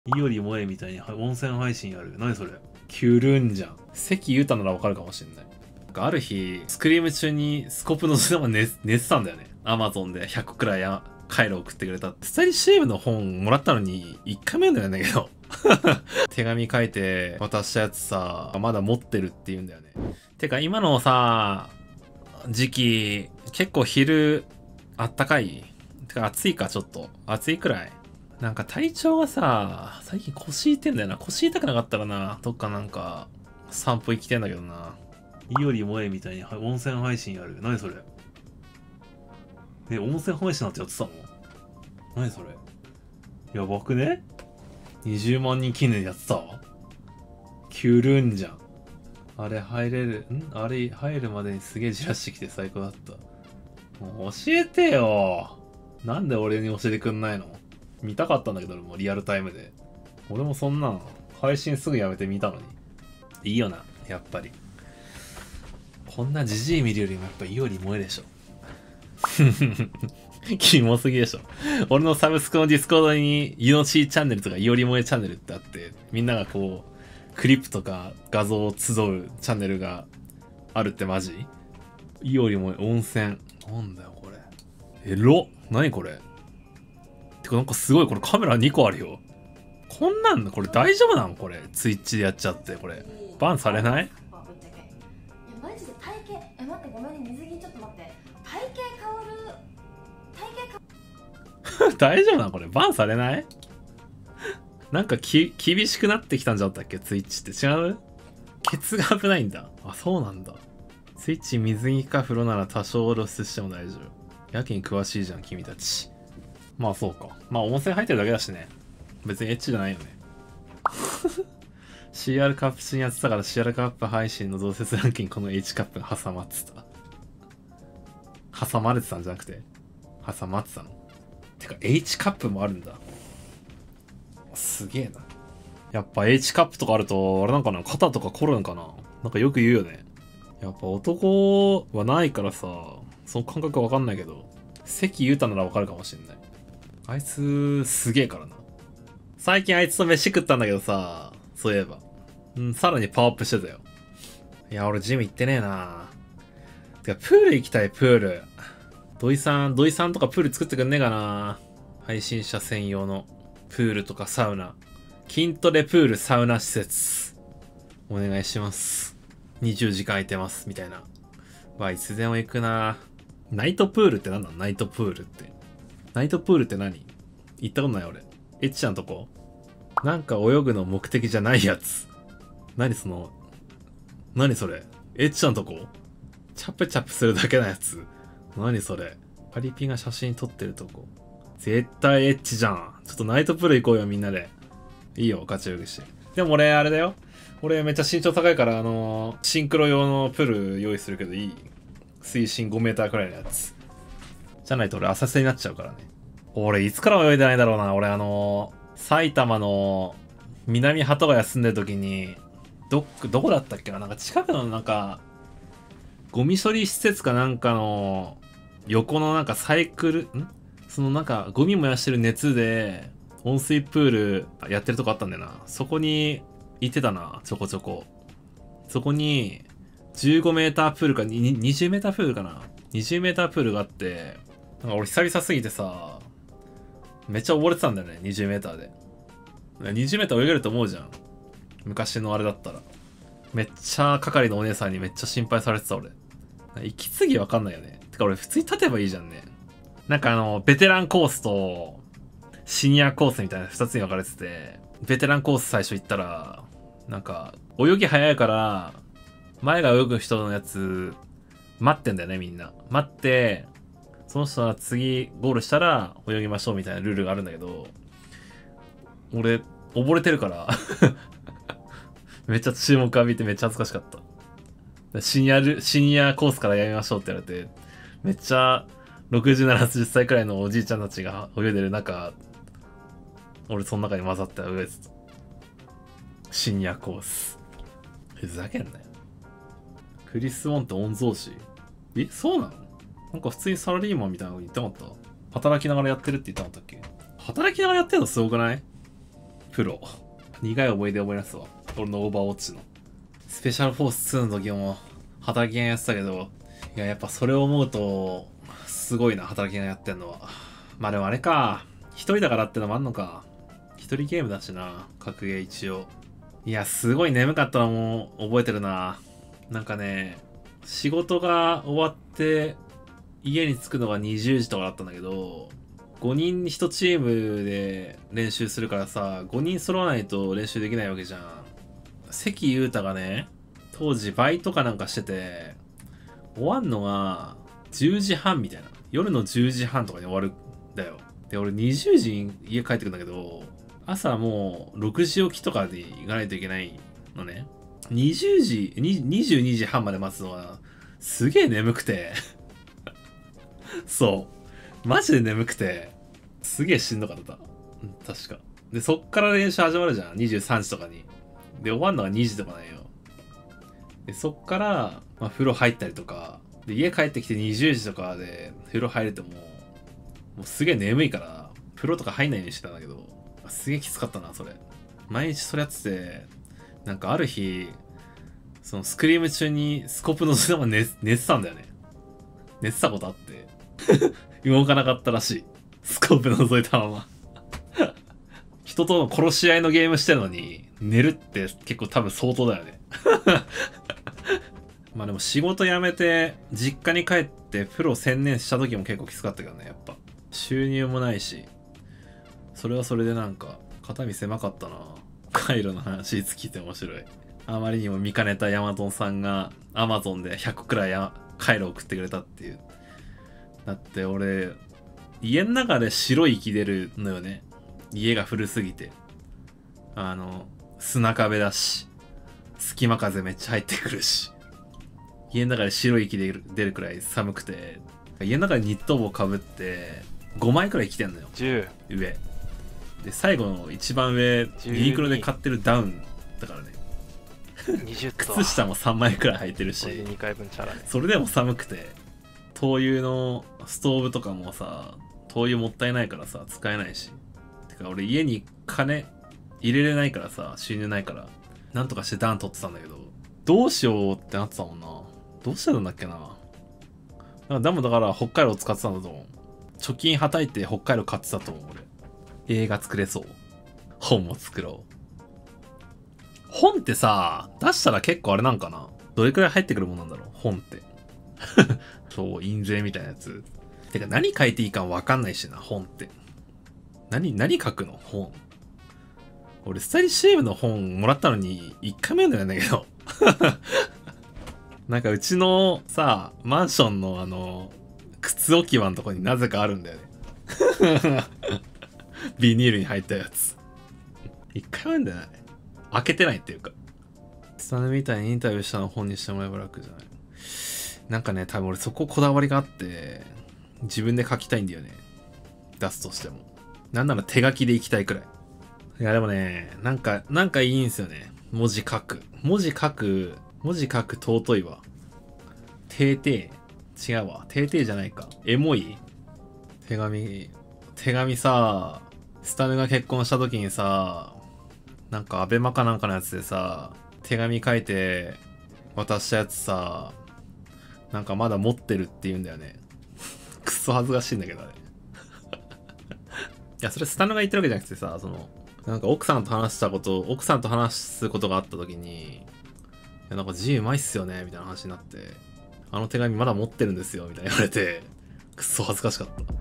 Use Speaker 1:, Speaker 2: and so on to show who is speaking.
Speaker 1: いよりもえみたいに温泉配信やる。何それ。キュルンじゃん。関裕太ならわかるかもしんない。なんかある日、スクリーム中にスコープのズボン寝てたんだよね。アマゾンで100個くらい回路送ってくれた。スタイリッシュームの本もらったのに1回目読んだんだけど。手紙書いて渡したやつさ、まだ持ってるって言うんだよね。てか今のさ、時期、結構昼、あったかい？てか暑いかちょっと。暑いくらい。なんか体調がさ、最近腰痛いんだよな。腰痛くなかったらな、どっかなんか、散歩行きたいんだけどな。いよりもえみたいに温泉配信やる。何それ。温泉配信なんてやってたの？何それ。やばくね？ 20 万人記念やってたわ。キュルンじゃん。あれ入れる、あれ入るまでにすげえじらしてきて最高だった。もう教えてよ。なんで俺に教えてくんないの？見たかったんだけど、俺もリアルタイムで。俺もそんなん配信すぐやめて見たのに。いいよな、やっぱり。こんなジジイ見るよりもやっぱいいより萌えでしょ。キモすぎでしょ。俺のサブスクのディスコードにユノチーチャンネルとかいより萌えチャンネルってあって、みんながこう、クリップとか画像を集うチャンネルがあるってマジ？いより萌え温泉。なんだよこれ。エロ？何これ？てかなんかすごい、これカメラ2個あるよ。こんなんだ、これ大丈夫なの？これツイッチでやっちゃって、これバンされない？
Speaker 2: マジで体型、待って、ごめんね、水着ちょっと待って、体型変わる。
Speaker 1: 大丈夫なの？これバンされない？なんか厳しくなってきたんじゃなかったっけツイッチって。違う？ケツが危ないんだ。あ、そうなんだ。ツイッチ水着か風呂なら多少露出しても大丈夫。やけに詳しいじゃん君たち。まあそうか。まあ温泉入ってるだけだしね。別にエッチじゃないよね。CR カップ中にやってたから CR カップ配信の増設ランキングこの H カップが挟まってた。挟まれてたんじゃなくて挟まってたの？てか H カップもあるんだ。すげえな。やっぱ H カップとかあるとあれなんかな、肩とか凝るんかな。なんかよく言うよね。やっぱ男はないからさ、その感覚わかんないけど、関裕太ならわかるかもしんない。あいつすげえからな。最近あいつと飯食ったんだけどさ、そういえば。さらにパワーアップしてたよ。いや、俺ジム行ってねえな。てか、プール行きたい、プール。土井さんとかプール作ってくんねえかな。配信者専用のプールとかサウナ。筋トレプールサウナ施設。お願いします。20時間空いてます、みたいな。いつでも行くな。ナイトプールって何なの？ナイトプールって。ナイトプールって何？行ったことない俺。エッチなとこ？なんか泳ぐの目的じゃないやつ。何それ？エッチなとこ？チャプチャプするだけのやつ。何それ？パリピが写真撮ってるとこ。絶対エッチじゃん。ちょっとナイトプール行こうよみんなで。いいよ、ガチ泳ぎして。でも俺あれだよ。俺めっちゃ身長高いからシンクロ用のプール用意するけどいい？水深5メーターくらいのやつ。じゃないと俺浅瀬になっちゃうからね。俺いつから泳いでないんだろうな。俺埼玉の南鳩ヶ谷住んでる時に、どこだったっけな、なんか近くのなんか、ゴミ処理施設かなんかの横のなんかサイクル、そのなんかゴミ燃やしてる熱で温水プールやってるとこあったんだよな。そこに行ってたな、ちょこちょこ。そこに15メータープールか20メータープールかな。20メータープールがあって、なんか俺久々すぎてさ、めっちゃ溺れてたんだよね、20メーターで。20メーター泳げると思うじゃん。昔のあれだったら。めっちゃ係のお姉さんにめっちゃ心配されてた俺。息継ぎわかんないよね。てか俺普通に立てばいいじゃんね。なんかベテランコースとシニアコースみたいな2つに分かれてて、ベテランコース最初行ったら、なんか泳ぎ早いから、前が泳ぐ人のやつ待ってんだよねみんな。待って、その人は次ゴールしたら泳ぎましょうみたいなルールがあるんだけど、俺溺れてるからめっちゃ注目浴びてめっちゃ恥ずかしかった。シニアコースからやめましょうって言われて、めっちゃ60、70歳くらいのおじいちゃんたちが泳いでる中、俺その中に混ざって泳いでた。シニアコース。ふざけんなよ。クリス・ウォンって御曹司？そうなの？なんか普通にサラリーマンみたいなの言ってなかった？働きながらやってるって言ってなかったっけ？働きながらやってるのすごくない？ プロ。苦い思い出思い出すわ。俺のオーバーウォッチの。スペシャルフォース2の時も働きがやってたけど、いや、やっぱそれを思うと、すごいな、働きがやってんのは。まあでもあれか。一人だからってのもあんのか。一人ゲームだしな、格ゲー一応。いや、すごい眠かったのも覚えてるな。なんかね、仕事が終わって家に着くのが20時とかだったんだけど、5人1チームで練習するからさ、5人揃わないと練習できないわけじゃん。関裕太がね、当時バイトかなんかしてて、終わんのが10時半みたいな。夜の10時半とかに終わるんだよ。で、俺20時に家帰ってくるんだけど、朝もう6時起きとかで行かないといけないのね。22時半まで待つのはすげえ眠くてそうマジで眠くてすげえしんどかった。確かで、そっから練習始まるじゃん、23時とかに。で、終わるのが2時とかなんよ。で、そっから、まあ、風呂入ったりとかで、家帰ってきて20時とかで風呂入れてもうすげえ眠いから風呂とか入んないようにしてたんだけど、すげえきつかったなそれ。毎日それやってて、なんかある日そのスクリーム中にスコープのせまま寝てたんだよね。寝てたことあって動かなかったらしい。スコープ覗いたまま人との殺し合いのゲームしてるのに寝るって結構多分相当だよねまあでも仕事辞めて実家に帰ってプロ専念した時も結構きつかったけどね。やっぱ収入もないし、それはそれでなんか肩身狭かったな。カイロの話いつ聞いて面白い。あまりにも見かねたヤマトンさんが Amazon で100個くらいカイロ送ってくれたっていう。だって俺家の中で白い息出るのよね。家が古すぎて、砂壁だし隙間風めっちゃ入ってくるし、家の中で白い息出るくらい寒くて、家の中でニット帽かぶって5枚くらい着てんのよ。
Speaker 3: 10
Speaker 1: 上で、最後の一番上ユニクロで買ってるダウンだからね
Speaker 3: 20と
Speaker 1: 靴下も3枚くらい履いてるし、
Speaker 3: 2回分チャラね。
Speaker 1: それでも寒くて、灯油のストーブとかもさ、灯油もったいないからさ使えないし、てか俺家に金入れれないからさ、収入ないからなんとかしてダウン取ってたんだけど、どうしようってなってたもんな。どうしてたんだっけな。でもだから北海道使ってたんだと思う。貯金はたいて北海道買ってたと思う俺。映画作れそう。本も作ろう。本ってさ、出したら結構あれなんかな。どれくらい入ってくるもんなんだろう本ってそう、印税みたいなやつ。てか何書いていいかわかんないしな、本って。何書くの本。俺スタイリッシュ M の本もらったのに1回目読んだんだけどなんかうちのさ、マンションの靴置き場のとこになぜかあるんだよねビニールに入ったやつ。1回読んでない。開けてないっていうか。スタネみたいにインタビューしたの本にしてもらえば楽じゃない。なんかね、多分俺そここだわりがあって、自分で書きたいんだよね。出すとしても。なんなら手書きでいきたいくらい。いやでもね、なんかいいんすよね。文字書く尊いわ。てーてー。違うわ。てーてーじゃないか。エモい手紙さ、スタネが結婚した時にさ、なんかアベマかなんかのやつでさ、手紙書いて渡したやつさ、なんかまだ持ってるって言うんだよねくっそ恥ずかしいんだけどあれいや、それスタネが言ってるわけじゃなくてさ、なんか奥さんと話すことがあった時に、いやなんか字うまいっすよねみたいな話になって、あの手紙まだ持ってるんですよみたいな言われて、くっそ恥ずかしかった。